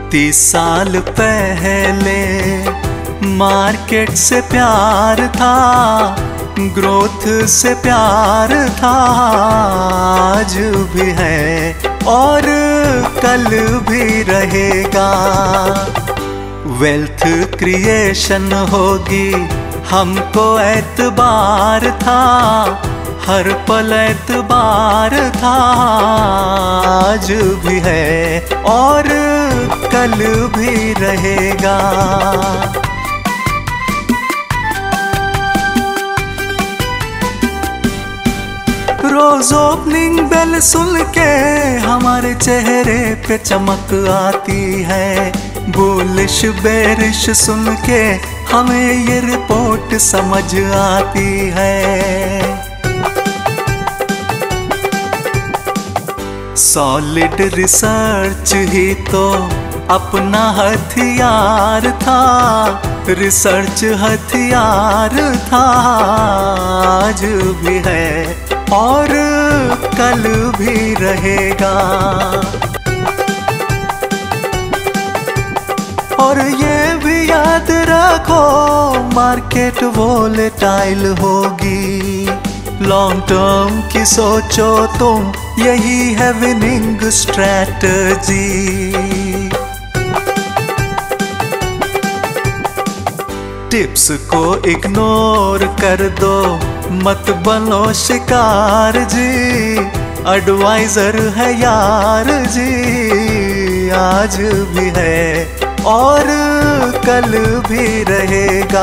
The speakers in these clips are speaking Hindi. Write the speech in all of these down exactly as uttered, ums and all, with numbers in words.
तीस साल पहले मार्केट से प्यार था, ग्रोथ से प्यार था, आज भी है और कल भी रहेगा। वेल्थ क्रिएशन होगी हमको एतबार था, हर पल एतबार था, आज भी है और कल भी रहेगा। रोज ओपनिंग बेल सुन के हमारे चेहरे पे चमक आती है, बुलिश बेरिश सुन के हमें ये रिपोर्ट समझ आती है। सॉलिड रिसर्च ही तो अपना हथियार था, रिसर्च हथियार था, आज भी है और कल भी रहेगा। और ये भी याद रखो मार्केट वोलेटाइल होगी, लॉन्ग टर्म की सोचो तुम, यही है विनिंग स्ट्रैटेजी। टिप्स को इग्नोर कर दो, मत बनो शिकार जी, एडवाइजर है यार जी, आज भी है और कल भी रहेगा।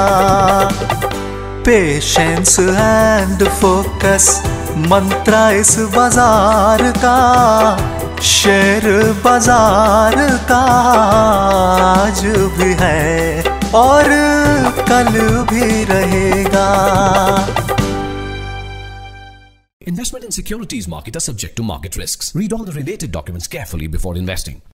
पेशेंस एंड फोकस मंत्रा इस बाजार का, शेयर बाजार का, आज भी है और कल भी रहेगा। Investment in securities market are subject to market risks. Read all the related documents carefully before investing.